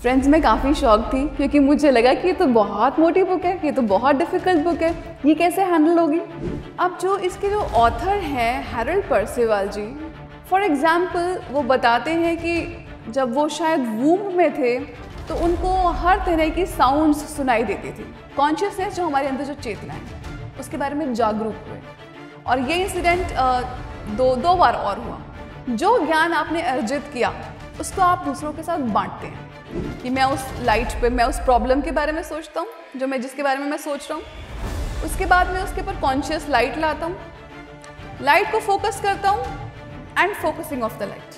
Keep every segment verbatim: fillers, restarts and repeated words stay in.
Friends, मैं काफ़ी shock थी क्योंकि मुझे लगा कि ये तो बहुत मोटी बुक है, ये तो बहुत डिफ़िकल्ट बुक है, ये कैसे हैंडल होगी। अब जो इसके जो ऑथर हैं Harold Percival ji, for example वो बताते हैं कि जब वो शायद वूम्ब में थे तो उनको हर तरह की साउंड्स सुनाई देती थी। कॉन्शियसनेस जो हमारे अंदर जो चेतना है उसके बारे में जागरूक हुए। और ये इंसिडेंट दो दो बार और हुआ। जो ज्ञान आपने अर्जित किया उसको आप दूसरों के साथ बांटते हैं कि मैं उस लाइट पे, मैं उस प्रॉब्लम के बारे में सोचता हूँ जो मैं जिसके बारे में मैं सोच रहा हूँ, उसके बाद मैं उसके ऊपर कॉन्शियस लाइट लाता हूँ, लाइट को फोकस करता हूँ and focusing of the light.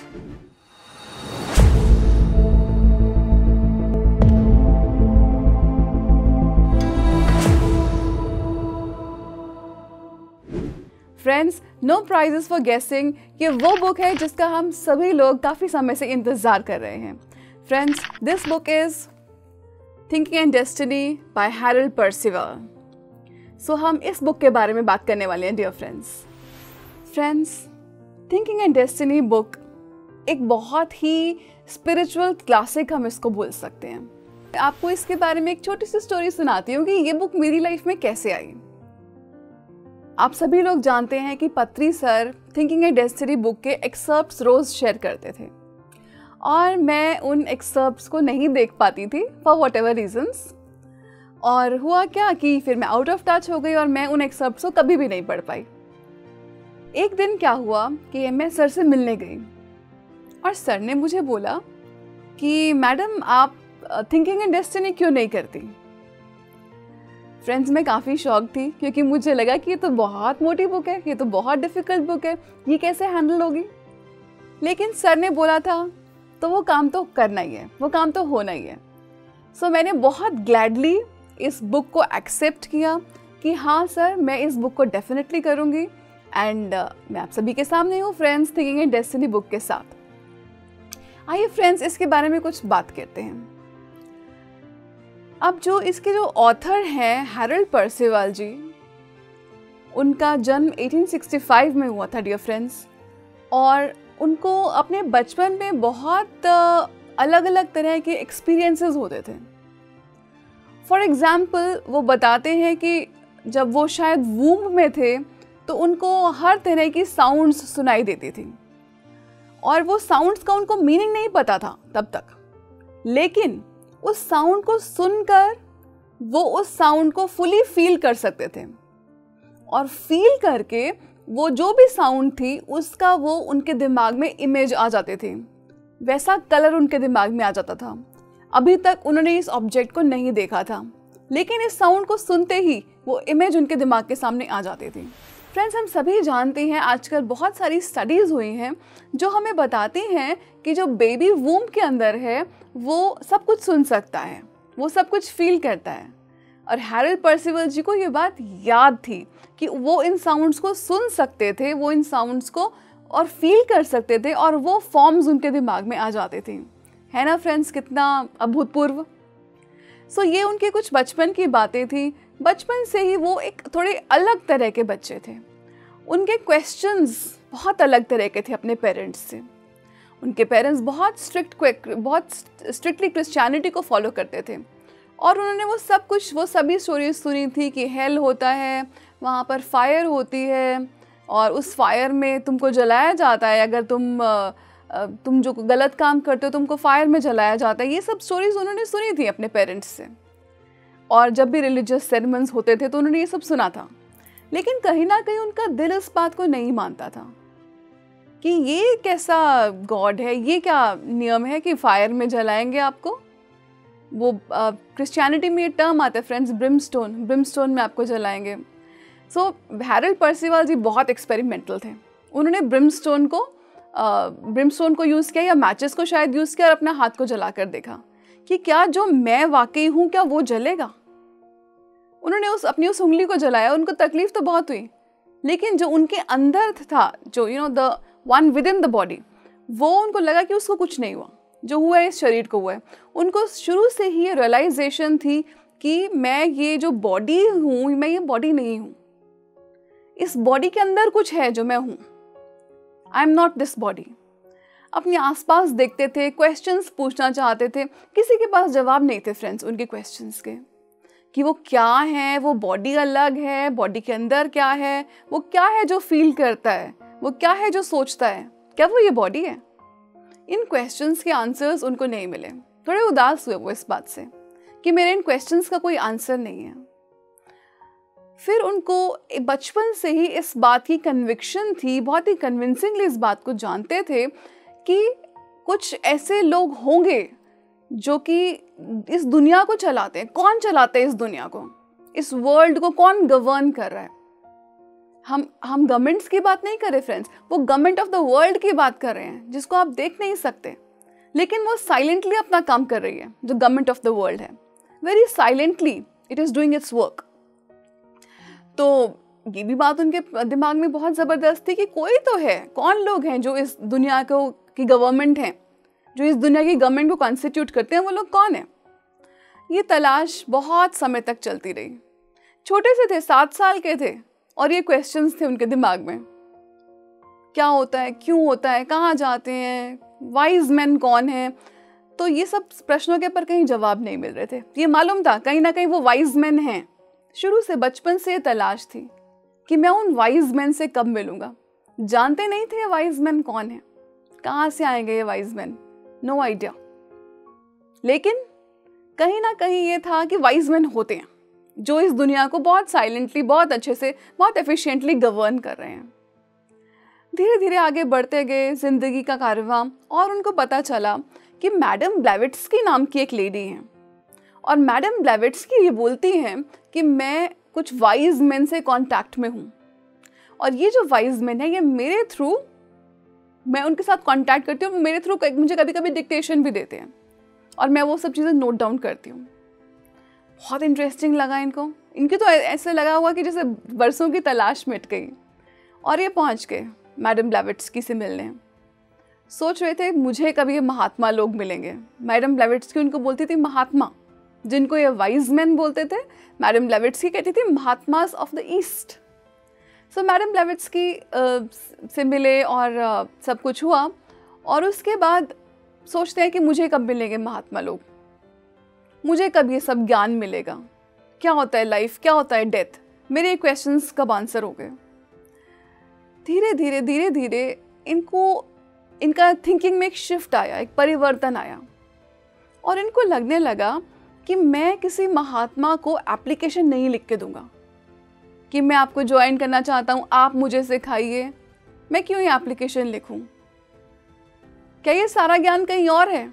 Friends, no prizes for guessing, ये वो बुक है जिसका हम सभी लोग काफ़ी समय से इंतज़ार कर रहे हैं। Friends, this book is thinking and destiny by Harold Percival. So हम इस बुक के बारे में बात करने वाले हैं dear friends. Friends, thinking and destiny book एक बहुत ही स्पिरिचुअल क्लासिक हम इसको बोल सकते हैं। आपको इसके बारे में एक छोटी सी स्टोरी सुनाती हूँ कि ये बुक मेरी लाइफ में कैसे आई। आप सभी लोग जानते हैं कि Patri sir thinking and destiny book के एक्सर्प्ट्स रोज़ शेयर करते थे और मैं उन एक्सर्प्ट्स को नहीं देख पाती थी फॉर वॉट एवर रीजन्स। और हुआ क्या कि फिर मैं आउट ऑफ टच हो गई और मैं उन एक्सर्प्ट्स को कभी भी नहीं पढ़ पाई। एक दिन क्या हुआ कि मैं सर से मिलने गई और सर ने मुझे बोला कि मैडम आप थिंकिंग एंड डेस्टिनी क्यों नहीं करती। फ्रेंड्स, मैं काफ़ी शॉक थी क्योंकि मुझे लगा कि ये तो बहुत मोटी बुक है, ये तो बहुत डिफ़िकल्ट बुक है, ये कैसे हैंडल होगी। लेकिन सर ने बोला था तो वो काम तो करना ही है, वो काम तो होना ही है। सो so, मैंने बहुत ग्लैडली इस बुक को एक्सेप्ट किया कि हाँ सर, मैं इस बुक को डेफिनेटली करूँगी। एंड uh, मैं आप सभी के सामने हूँ friends, thinking and destiny book के साथ। आइए फ्रेंड्स, इसके बारे में कुछ बात करते हैं। अब जो इसके जो ऑथर हैं हैरल्ड पर्सिवल जी, उनका जन्म अठारह सौ पैंसठ में हुआ था डियर फ्रेंड्स। और उनको अपने बचपन में बहुत अलग अलग तरह के एक्सपीरियंसेस होते थे। फॉर एग्ज़ाम्पल वो बताते हैं कि जब वो शायद वूम्ब में थे तो उनको हर तरह की साउंड्स सुनाई देती थी और वो साउंड्स का उनको मीनिंग नहीं पता था तब तक, लेकिन उस साउंड को सुनकर वो उस साउंड को फुली फील कर सकते थे और फील करके वो जो भी साउंड थी उसका वो उनके दिमाग में इमेज आ जाते थे, वैसा कलर उनके दिमाग में आ जाता था। अभी तक उन्होंने इस ऑब्जेक्ट को नहीं देखा था, लेकिन इस साउंड को सुनते ही वो इमेज उनके दिमाग के सामने आ जाती थी। फ्रेंड्स, हम सभी जानते हैं आजकल बहुत सारी स्टडीज़ हुई हैं जो हमें बताती हैं कि जो बेबी वूम्ब के अंदर है वो सब कुछ सुन सकता है, वो सब कुछ फील करता है। और हैरल्ड पर्सिवल जी को ये बात याद थी कि वो इन साउंड्स को सुन सकते थे, वो इन साउंड्स को और फील कर सकते थे और वो फॉर्म्स उनके दिमाग में आ जाते थे। है ना फ्रेंड्स, कितना अभूतपूर्व। सो ये उनके कुछ बचपन की बातें थी। बचपन से ही वो एक थोड़े अलग तरह के बच्चे थे। उनके क्वेश्चंस बहुत अलग तरह के थे अपने पेरेंट्स से। उनके पेरेंट्स बहुत स्ट्रिक्ट बहुत स्ट्रिक्टली क्रिश्चियनिटी को फॉलो करते थे और उन्होंने वो सब कुछ वो सभी स्टोरीज सुनी थी कि हेल होता है, वहाँ पर फायर होती है और उस फायर में तुमको जलाया जाता है, अगर तुम तुम जो गलत काम करते हो तुमको फायर में जलाया जाता है। ये सब स्टोरीज उन्होंने सुनी थी अपने पेरेंट्स से और जब भी रिलीजियस सेरेमनीज होते थे तो उन्होंने ये सब सुना था। लेकिन कहीं ना कहीं उनका दिल इस बात को नहीं मानता था कि ये कैसा गॉड है, ये क्या नियम है कि फायर में जलाएंगे आपको। वो क्रिश्चियनिटी में ये टर्म आता है फ्रेंड्स, ब्रिमस्टोन, ब्रिमस्टोन में आपको जलाएंगे। सो हैरल्ड पर्सिवल जी बहुत एक्सपेरिमेंटल थे। उन्होंने ब्रिमस्टोन को ब्रिमस्टोन को यूज़ किया या मैचेस को शायद यूज़ किया और अपना हाथ को जला कर देखा कि क्या जो मैं वाकई हूँ क्या वो जलेगा। उन्होंने उस अपनी उस उंगली को जलाया, उनको तकलीफ तो बहुत हुई, लेकिन जो उनके अंदर था, जो you know the one within the body, वो उनको लगा कि उसको कुछ नहीं हुआ, जो हुआ है इस शरीर को हुआ है। उनको शुरू से ही ये रियलाइजेशन थी कि मैं ये जो बॉडी हूँ, मैं ये बॉडी नहीं हूँ, इस बॉडी के अंदर कुछ है जो मैं हूँ। I am not this body. अपने आसपास देखते थे, क्वेश्चंस पूछना चाहते थे, किसी के पास जवाब नहीं थे फ्रेंड्स उनके क्वेश्चंस के, कि वो क्या है, वो बॉडी अलग है, बॉडी के अंदर क्या है, वो क्या है जो फील करता है, वो क्या है जो सोचता है, क्या वो ये बॉडी है? इन क्वेश्चंस के आंसर्स उनको नहीं मिले। थोड़े उदास हुए वो इस बात से कि मेरे इन क्वेश्चंस का कोई आंसर नहीं है। फिर उनको बचपन से ही इस बात की कन्विक्शन थी, बहुत ही कन्विंसिंगली इस बात को जानते थे कि कुछ ऐसे लोग होंगे जो कि इस दुनिया को चलाते हैं। कौन चलाते हैं इस दुनिया को, इस वर्ल्ड को कौन गवर्न कर रहा है? हम हम गवर्नमेंट्स की बात नहीं कर रहे फ्रेंड्स, वो गवर्नमेंट ऑफ द वर्ल्ड की बात कर रहे हैं, जिसको आप देख नहीं सकते, लेकिन वो साइलेंटली अपना काम कर रही है। जो गवर्नमेंट ऑफ द वर्ल्ड है, very silently it is doing its work. तो ये भी बात उनके दिमाग में बहुत ज़बरदस्त थी कि कोई तो है, कौन लोग हैं जो इस दुनिया को की गवर्नमेंट हैं, जो इस दुनिया की गवर्नमेंट को कॉन्स्टिट्यूट करते हैं, वो लोग कौन है? ये तलाश बहुत समय तक चलती रही। छोटे से थे, सात साल के थे, और ये क्वेश्चंस थे उनके दिमाग में, क्या होता है, क्यों होता है, कहाँ जाते हैं, वाइज मैन कौन है? तो ये सब प्रश्नों के पर कहीं जवाब नहीं मिल रहे थे। ये मालूम था कहीं ना कहीं वो वाइज मैन हैं। शुरू से बचपन से ये तलाश थी कि मैं उन वाइज मैन से कब मिलूंगा। जानते नहीं थे ये वाइज मैन कौन है, कहाँ से आएंगे ये वाइज मैन, नो आइडिया। लेकिन कहीं ना कहीं ये था कि वाइज मैन होते हैं जो इस दुनिया को बहुत साइलेंटली, बहुत अच्छे से, बहुत एफिशिएंटली गवर्न कर रहे हैं। धीरे धीरे आगे बढ़ते गए जिंदगी का कारवां, और उनको पता चला कि मैडम ब्लेवेट्स्की नाम की एक लेडी हैं, और मैडम ब्लेवेट्स्की ये बोलती हैं कि मैं कुछ वाइज मैन से कांटेक्ट में हूँ, और ये जो वाइज मैन है ये मेरे थ्रू, मैं उनके साथ कांटेक्ट करती हूँ, मेरे थ्रू मुझे कभी कभी डिक्टेशन भी देते हैं, और मैं वो सब चीज़ें नोट डाउन करती हूँ। बहुत इंटरेस्टिंग लगा इनको। इनकी तो ऐसे लगा हुआ कि जैसे बरसों की तलाश मिट गई, और ये पहुँच गए मैडम ब्लेवेट्स्की से मिलने। सोच रहे थे मुझे कभी ये महात्मा लोग मिलेंगे। मैडम ब्लेवेट्स्की उनको बोलती थी महात्मा, जिनको ये वाइज मैन बोलते थे, मैडम ब्लेवेट्स्की कहती थी Mahatmas of the East. So madam Blavatsky से मिले और uh, सब कुछ हुआ, और उसके बाद सोचते हैं कि मुझे कब मिलेंगे महात्मा लोग, मुझे कब ये सब ज्ञान मिलेगा, क्या होता है लाइफ, क्या होता है डेथ, मेरे क्वेश्चंस कब आंसर हो गए। धीरे धीरे धीरे धीरे इनको, इनका थिंकिंग में एक शिफ्ट आया, एक परिवर्तन आया, और इनको लगने लगा कि मैं किसी महात्मा को एप्लीकेशन नहीं लिख के दूंगा कि मैं आपको ज्वाइन करना चाहता हूँ, आप मुझे सिखाइए, मैं क्यों ये एप्लीकेशन लिखूं? क्या ये सारा ज्ञान कहीं और है?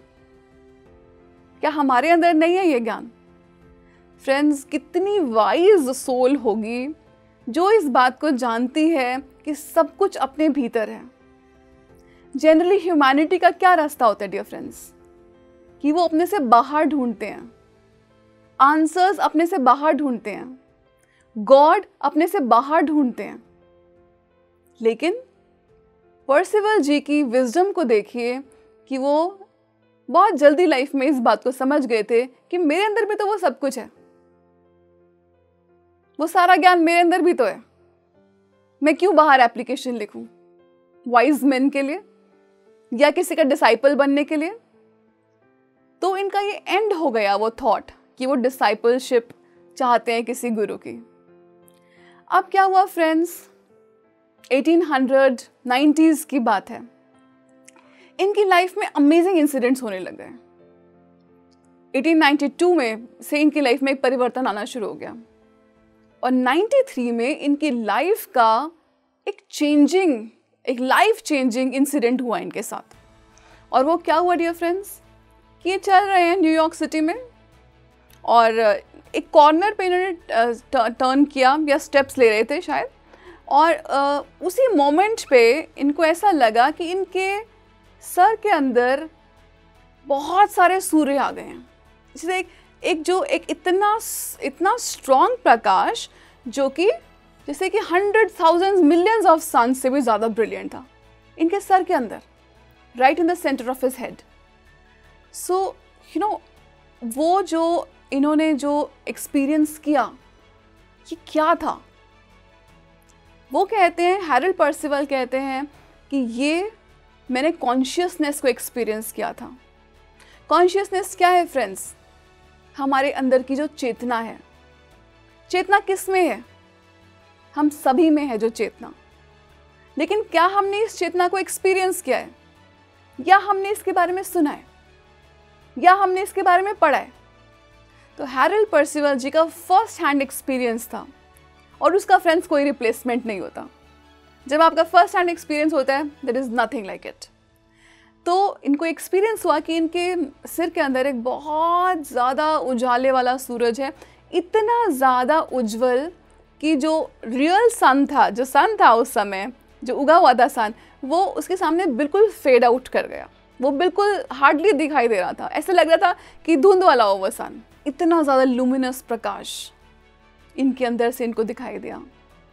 क्या हमारे अंदर नहीं है ये ज्ञान? फ्रेंड्स, कितनी वाइज सोल होगी जो इस बात को जानती है कि सब कुछ अपने भीतर है। जनरली ह्यूमैनिटी का क्या रास्ता होता है डियर फ्रेंड्स, कि वो अपने से बाहर ढूंढते हैं, आंसर्स अपने से बाहर ढूंढते हैं, गॉड अपने से बाहर ढूंढते हैं। लेकिन पर्सिवल जी की विजडम को देखिए कि वो बहुत जल्दी लाइफ में इस बात को समझ गए थे कि मेरे अंदर भी तो वो सब कुछ है, वो सारा ज्ञान मेरे अंदर भी तो है, मैं क्यों बाहर एप्लीकेशन लिखूं वाइज मैन के लिए या किसी का डिसाइपल बनने के लिए। तो इनका ये एंड हो गया वो थॉट कि वो डिसाइपलशिप चाहते हैं किसी गुरु की। अब क्या हुआ फ्रेंड्स, एटीन नाइंटीज़ की बात है, इनकी लाइफ में अमेजिंग इंसिडेंट्स होने लग गए। एटीन नाइंटी टू में से इनकी लाइफ में एक परिवर्तन आना शुरू हो गया, और नाइंटी थ्री में इनकी लाइफ का एक चेंजिंग, एक लाइफ चेंजिंग इंसिडेंट हुआ इनके साथ। और वो क्या हुआ डियर फ्रेंड्स, कि ये चल रहे हैं न्यूयॉर्क सिटी में, और एक कॉर्नर पे इन्होंने टर्न किया या स्टेप्स ले रहे थे शायद, और uh, उसी मोमेंट पे इनको ऐसा लगा कि इनके सर के अंदर बहुत सारे सूर्य आ गए हैं। जैसे एक, एक जो एक इतना इतना स्ट्रॉन्ग प्रकाश जो कि जैसे कि hundred thousands millions of sun से भी ज़्यादा ब्रिलियंट था इनके सर के अंदर, right in the centre of his head. So you know वो जो इन्होंने जो एक्सपीरियंस किया ये क्या था, वो कहते हैं, हैरल्ड पर्सिवल कहते हैं कि ये मैंने कॉन्शियसनेस को एक्सपीरियंस किया था। कॉन्शियसनेस क्या है फ्रेंड्स? हमारे अंदर की जो चेतना है। चेतना किस में है? हम सभी में है जो चेतना। लेकिन क्या हमने इस चेतना को एक्सपीरियंस किया है, या हमने इसके बारे में सुना है, या हमने इसके बारे में पढ़ा है? तो हैरल्ड पर्सिवल जी का फर्स्ट हैंड एक्सपीरियंस था, और उसका फ्रेंड्स कोई रिप्लेसमेंट नहीं होता। जब आपका फर्स्ट हैंड एक्सपीरियंस होता है, there is nothing like it. तो इनको एक्सपीरियंस हुआ कि इनके सिर के अंदर एक बहुत ज़्यादा उजाले वाला सूरज है, इतना ज़्यादा उज्जवल कि जो रियल सन था, जो सन था उस समय, जो उगा हुआ था सन, वो उसके सामने बिल्कुल फेड आउट कर गया। वो बिल्कुल हार्डली दिखाई दे रहा था। ऐसा लग रहा था कि धुंध वाला हो वो सन। इतना ज़्यादा लुमिनस प्रकाश इनके अंदर से इनको दिखाई दिया।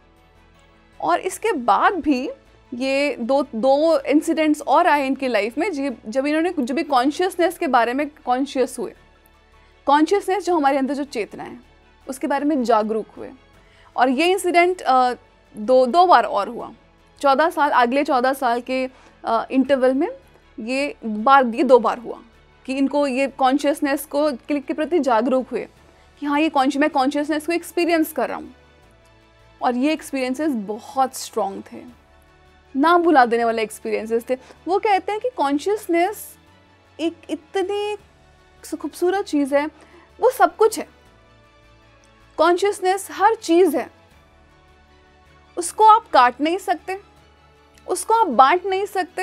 और इसके बाद भी ये दो दो इंसिडेंट्स और आए इनकी लाइफ में, जब इन्होंने जब भी कॉन्शियसनेस के बारे में कॉन्शियस हुए, कॉन्शियसनेस जो हमारे अंदर जो चेतना है उसके बारे में जागरूक हुए। और ये इंसिडेंट दो दो बार और हुआ। चौदह साल अगले चौदह साल के इंटरवल में ये बार ये दो बार हुआ कि इनको ये कॉन्शियसनेस को के प्रति जागरूक हुए कि हाँ, ये कॉन्शियस मैं कॉन्शियसनेस को एक्सपीरियंस कर रहा हूँ। और ये एक्सपीरियंसेस बहुत स्ट्रॉन्ग थे, ना भुला देने वाले एक्सपीरियंसेस थे। वो कहते हैं कि कॉन्शियसनेस एक इतनी खूबसूरत चीज़ है, वो सब कुछ है। कॉन्शियसनेस हर चीज़ है, उसको आप काट नहीं सकते, उसको आप बांट नहीं सकते।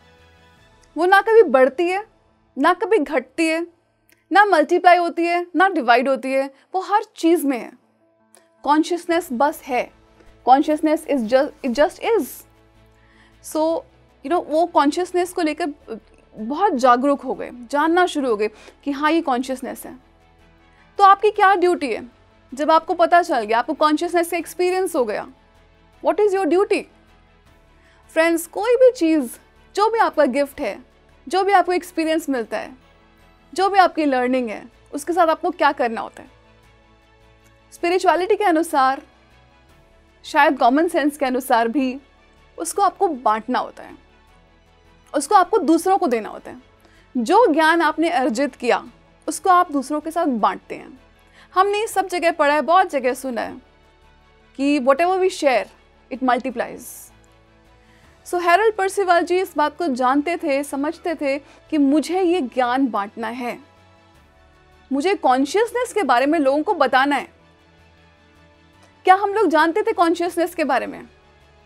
वो ना कभी बढ़ती है, ना कभी घटती है, ना मल्टीप्लाई होती है, ना डिवाइड होती है। वो हर चीज़ में है। कॉन्शियसनेस बस है। Consciousness is just it just is so you know वो कॉन्शियसनेस को लेकर बहुत जागरूक हो गए, जानना शुरू हो गए कि हाँ, ये कॉन्शियसनेस है। तो आपकी क्या ड्यूटी है जब आपको पता चल गया, आपको कॉन्शियसनेस से एक्सपीरियंस हो गया? What is your duty? Friends, कोई भी चीज़, जो भी आपका गिफ्ट है, जो भी आपको एक्सपीरियंस मिलता है, जो भी आपकी लर्निंग है, उसके साथ आपको क्या करना होता है? स्पिरिचुअलिटी के अनुसार, शायद कॉमन सेंस के अनुसार भी, उसको आपको बांटना होता है, उसको आपको दूसरों को देना होता है। जो ज्ञान आपने अर्जित किया उसको आप दूसरों के साथ बांटते हैं। हमने सब जगह पढ़ा है, बहुत जगह सुना है कि whatever we share it multiplies. So Harold Percival ji इस बात को जानते थे, समझते थे कि मुझे ये ज्ञान बांटना है, मुझे कॉन्शियसनेस के बारे में लोगों को बताना है। क्या हम लोग जानते थे कॉन्शियसनेस के बारे में?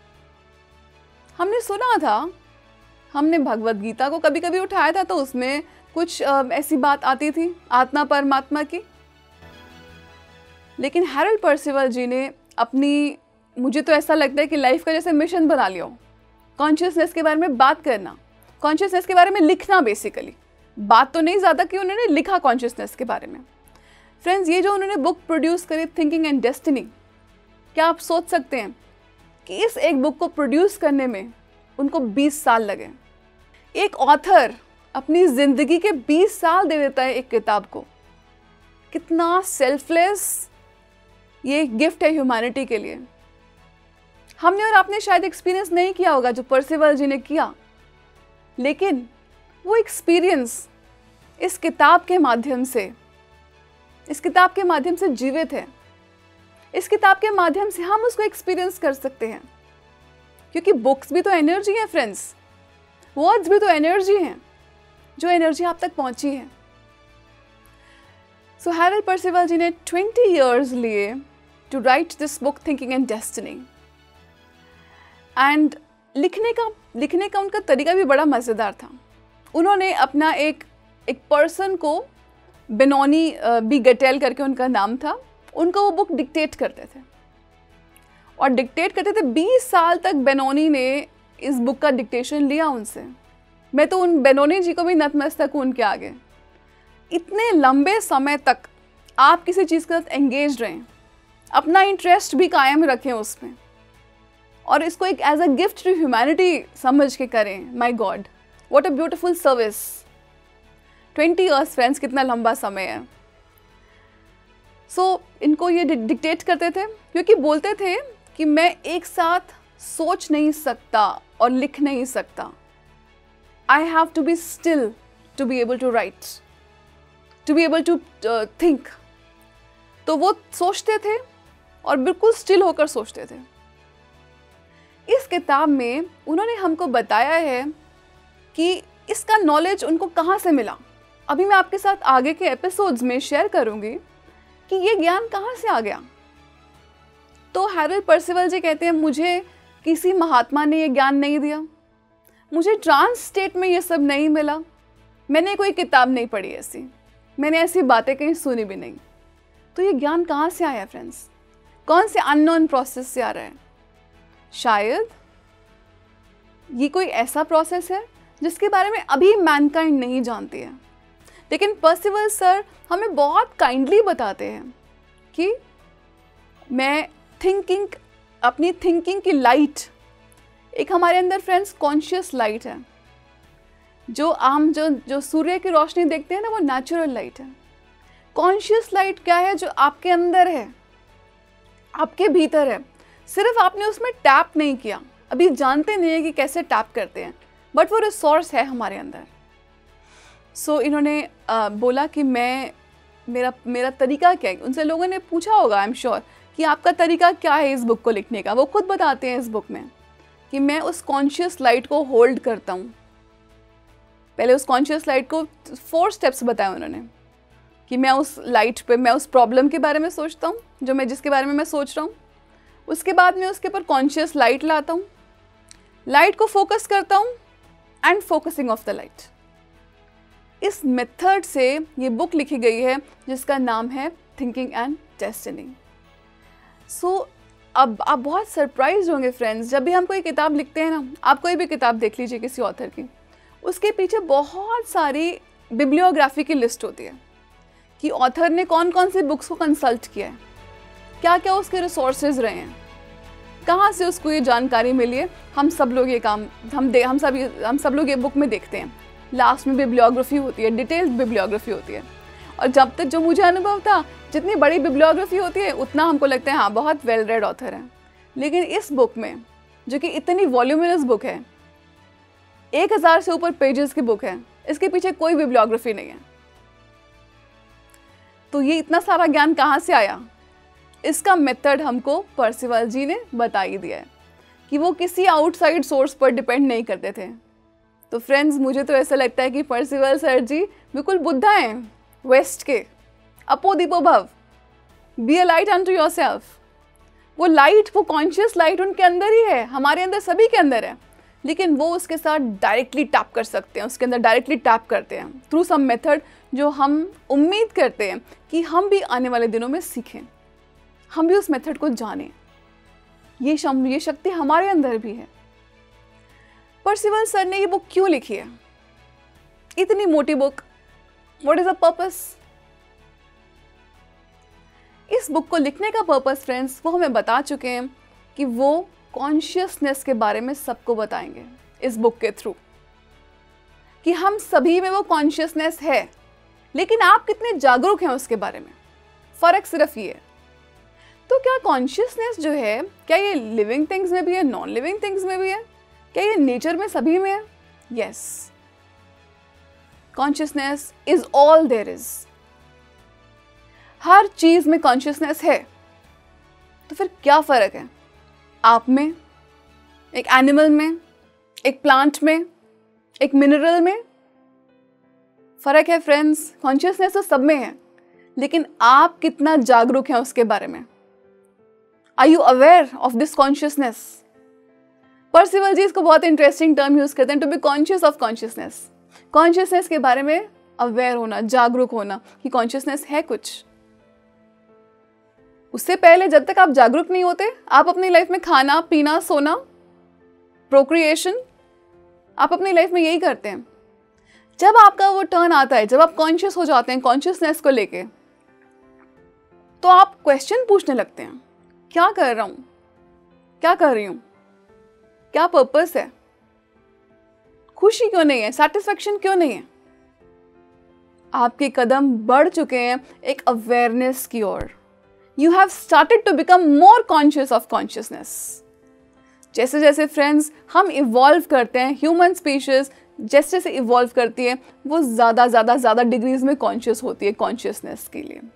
हमने सुना था, हमने भगवत गीता को कभी कभी उठाया था, तो उसमें कुछ आ, ऐसी बात आती थी आत्मा परमात्मा की। लेकिन हैरल्ड पर्सिवल जी ने अपनी, मुझे तो ऐसा लगता है कि लाइफ का जैसे मिशन बना लिया हो, कॉन्शियसनेस के बारे में बात करना, कॉन्शियसनेस के बारे में लिखना। बेसिकली बात तो नहीं ज़्यादा कि उन्होंने लिखा कॉन्शियसनेस के बारे में। फ्रेंड्स, ये जो उन्होंने बुक प्रोड्यूस करी, थिंकिंग एंड डेस्टिनी, क्या आप सोच सकते हैं कि इस एक बुक को प्रोड्यूस करने में उनको बीस साल लगे? एक ऑथर अपनी ज़िंदगी के बीस साल दे देता है एक किताब को। कितना सेल्फलेस ये गिफ्ट है ह्यूमैनिटी के लिए। हमने और आपने शायद एक्सपीरियंस नहीं किया होगा जो पर्सिवल जी ने किया, लेकिन वो एक्सपीरियंस इस किताब के माध्यम से इस किताब के माध्यम से जीवित है। इस किताब के माध्यम से हम उसको एक्सपीरियंस कर सकते हैं, क्योंकि बुक्स भी तो एनर्जी है फ्रेंड्स, वर्ड्स भी तो एनर्जी हैं, जो एनर्जी आप तक पहुंची है। सो हैरल्ड पर्सिवल जी ने ट्वेंटी इयर्स लिए to write this book Thinking and Destiny. And लिखने का लिखने का उनका तरीका भी बड़ा मज़ेदार था। उन्होंने अपना एक एक पर्सन को, बेनोनी बी गटेल करके उनका नाम था, उनको वो बुक डिक्टेट करते थे और डिक्टेट करते थे। बीस साल तक बेनोनी ने इस बुक का डिक्टेशन लिया उनसे। मैं तो उन बेनोनी जी को भी नतमस्तक हूँ उनके आगे। इतने लंबे समय तक आप किसी चीज़ के साथ एंगेज रहें, अपना इंटरेस्ट भी कायम रखें उसमें, और इसको एक as a gift to humanity समझ के करें। My God, what a beautiful service. Twenty years friends, कितना लंबा समय है। सो so, इनको ये डिक्टेट करते थे, क्योंकि बोलते थे कि मैं एक साथ सोच नहीं सकता और लिख नहीं सकता। I have to be still to be able to write, to be able to think. तो वो सोचते थे और बिल्कुल स्टिल होकर सोचते थे। इस किताब में उन्होंने हमको बताया है कि इसका नॉलेज उनको कहाँ से मिला। अभी मैं आपके साथ आगे के एपिसोड्स में शेयर करूँगी कि ये ज्ञान कहाँ से आ गया। तो हैरल्ड पर्सिवल जी कहते हैं, मुझे किसी महात्मा ने ये ज्ञान नहीं दिया, मुझे ट्रांस स्टेट में ये सब नहीं मिला, मैंने कोई किताब नहीं पढ़ी ऐसी, मैंने ऐसी बातें कहीं सुनी भी नहीं। तो ये ज्ञान कहाँ से आया फ्रेंड्स? कौन से अननोन प्रोसेस से आ रहा है? शायद ये कोई ऐसा प्रोसेस है जिसके बारे में अभी मैनकाइंड नहीं जानती है, लेकिन पर्सिवल सर हमें बहुत काइंडली बताते हैं कि मैं थिंकिंग, अपनी थिंकिंग की लाइट, एक हमारे अंदर फ्रेंड्स कॉन्शियस लाइट है। जो आम जो जो सूर्य की रोशनी देखते हैं ना, वो नेचुरल लाइट है। कॉन्शियस लाइट क्या है? जो आपके अंदर है, आपके भीतर है, सिर्फ आपने उसमें टैप नहीं किया, अभी जानते नहीं है कि कैसे टैप करते हैं, बट वो रिसोर्स है हमारे अंदर। सो so, इन्होंने आ, बोला कि मैं मेरा मेरा तरीका क्या है। उनसे लोगों ने पूछा होगा, आई एम श्योर, कि आपका तरीका क्या है इस बुक को लिखने का। वो खुद बताते हैं इस बुक में कि मैं उस कॉन्शियस लाइट को होल्ड करता हूँ। पहले उस कॉन्शियस लाइट को फोर स्टेप्स बताए उन्होंने कि मैं उस लाइट पे, मैं उस प्रॉब्लम के बारे में सोचता हूँ जो मैं जिसके बारे में मैं सोच रहा हूँ। उसके बाद मैं उसके ऊपर कॉन्शियस लाइट लाता हूँ, लाइट को फोकस करता हूँ and focusing of the light. इस मेथड से ये बुक लिखी गई है जिसका नाम है थिंकिंग एंड डेस्टिनी। सो अब आप बहुत सरप्राइज होंगे फ्रेंड्स, जब भी हम कोई किताब लिखते हैं ना, आप कोई भी किताब देख लीजिए किसी ऑथर की, उसके पीछे बहुत सारी बिब्लियोग्राफी की लिस्ट होती है कि ऑथर ने कौन कौन सी बुक्स को कंसल्ट किया है, क्या क्या उसके रिसोर्सेज रहे हैं, कहाँ से उसको ये जानकारी मिली है। हम सब लोग ये काम हम दे हम सब हम सब लोग ये बुक में देखते हैं। लास्ट में बिब्लियोग्राफी होती है, डिटेल्ड बिब्लियोग्राफी होती है। और जब तक जो मुझे अनुभव था, जितनी बड़ी बिब्लियोग्राफी होती है उतना हमको लगता है हाँ बहुत वेल रेड ऑथर है। लेकिन इस बुक में, जो कि इतनी वॉल्यूमिनस बुक है, एक हज़ार से ऊपर पेजेस की बुक है, इसके पीछे कोई बिब्लियोग्राफी नहीं है। तो ये इतना सारा ज्ञान कहाँ से आया? इसका मेथड हमको पर्सिवल जी ने बता ही दिया है कि वो किसी आउटसाइड सोर्स पर डिपेंड नहीं करते थे। तो फ्रेंड्स, मुझे तो ऐसा लगता है कि पर्सिवल सर जी बिल्कुल बुद्धा हैं वेस्ट के। अपो दीपो भव, be a light unto yourself. वो लाइट, वो कॉन्शियस लाइट उनके अंदर ही है, हमारे अंदर, सभी के अंदर है, लेकिन वो उसके साथ डायरेक्टली टैप कर सकते हैं, उसके अंदर डायरेक्टली टैप करते हैं थ्रू सम मेथड जो हम उम्मीद करते हैं कि हम भी आने वाले दिनों में सीखें, हम भी उस मेथड को जानें। ये शम ये शक्ति हमारे अंदर भी है। पर्सिवल सर ने ये बुक क्यों लिखी है, इतनी मोटी book? What is the purpose? इस बुक को लिखने का पर्पस फ्रेंड्स वो हमें बता चुके हैं कि वो कॉन्शियसनेस के बारे में सबको बताएंगे इस बुक के थ्रू, कि हम सभी में वो कॉन्शियसनेस है, लेकिन आप कितने जागरूक हैं उसके बारे में, फर्क सिर्फ ये है। तो क्या कॉन्शियसनेस जो है, क्या ये लिविंग थिंग्स में भी है, नॉन लिविंग थिंग्स में भी है? क्या ये नेचर में सभी में है? Yes, consciousness is all there is. हर चीज में कॉन्शियसनेस है। तो फिर क्या फर्क है आप में, एक एनिमल में, एक प्लांट में, एक मिनरल में? फर्क है फ्रेंड्स। कॉन्शियसनेस तो सब में है, लेकिन आप कितना जागरूक हैं उसके बारे में? Are you aware of this consciousness? Percival ji इसको बहुत इंटरेस्टिंग टर्म यूज करते हैं, to be conscious of consciousness. Consciousness के बारे में अवेयर होना, जागरूक होना कि कॉन्शियसनेस है कुछ। उससे पहले जब तक आप जागरूक नहीं होते, आप अपनी लाइफ में खाना पीना सोना प्रोक्रिएशन, आप अपनी लाइफ में यही करते हैं। जब आपका वो टर्न आता है, जब आप कॉन्शियस हो जाते हैं कॉन्शियसनेस को लेके, तो आप क्वेश्चन पूछने लगते हैं, क्या कर रहा हूं, क्या कर रही हूं, क्या पर्पस है, खुशी क्यों नहीं है, सेटिस्फेक्शन क्यों नहीं है। आपके कदम बढ़ चुके हैं एक अवेयरनेस की ओर। You have started to become more conscious of consciousness. जैसे जैसे फ्रेंड्स हम इवॉल्व करते हैं, ह्यूमन स्पीशीज जैसे जैसे इवॉल्व करती है वो ज़्यादा ज़्यादा ज़्यादा डिग्रीज में कॉन्शियस होती है कॉन्शियसनेस के लिए।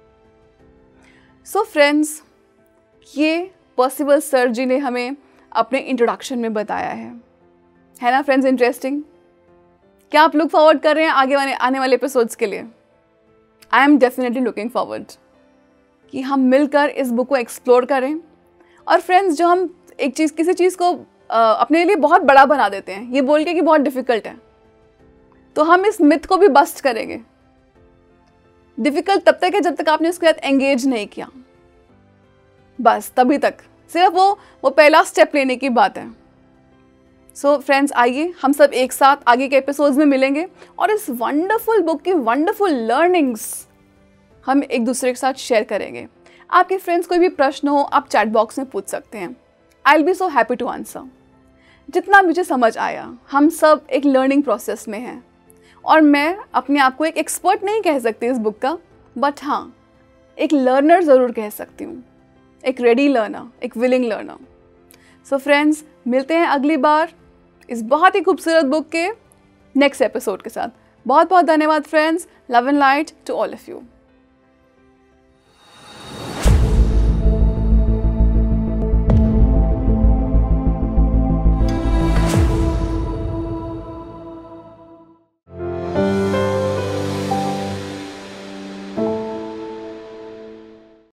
सो so फ्रेंड्स, ये पर्सिवल सर जी ने हमें अपने इंट्रोडक्शन में बताया है है ना फ्रेंड्स, इंटरेस्टिंग। क्या आप लुक फॉरवर्ड कर रहे हैं आगे वाले आने वाले एपिसोड्स के लिए? I am definitely looking forward कि हम मिलकर इस बुक को एक्सप्लोर करें। और फ्रेंड्स, जो हम एक चीज़ किसी चीज़ को आ, अपने लिए बहुत बड़ा बना देते हैं ये बोल के कि बहुत डिफ़िकल्ट है, तो हम इस मिथ को भी बस्ट करेंगे। डिफ़िकल्ट तब तक है जब तक आपने उसके साथ एंगेज नहीं किया, बस तभी तक, सिर्फ वो वो पहला स्टेप लेने की बात है। सो so, फ्रेंड्स, आइए हम सब एक साथ आगे के एपिसोड्स में मिलेंगे और इस वंडरफुल बुक की वंडरफुल लर्निंग्स हम एक दूसरे के साथ शेयर करेंगे। आपके फ्रेंड्स कोई भी प्रश्न हो आप चैट बॉक्स में पूछ सकते हैं। I will be so happy to answer. जितना मुझे समझ आया, हम सब एक लर्निंग प्रोसेस में हैं और मैं अपने आप को एक एक्सपर्ट नहीं कह सकती इस बुक का, बट हाँ, एक लर्नर ज़रूर कह सकती हूँ, एक रेडी लर्नर, एक विलिंग लर्नर। सो फ्रेंड्स, मिलते हैं अगली बार इस बहुत ही खूबसूरत बुक के नेक्स्ट एपिसोड के साथ। बहुत बहुत धन्यवाद friends. Love and light to all of you.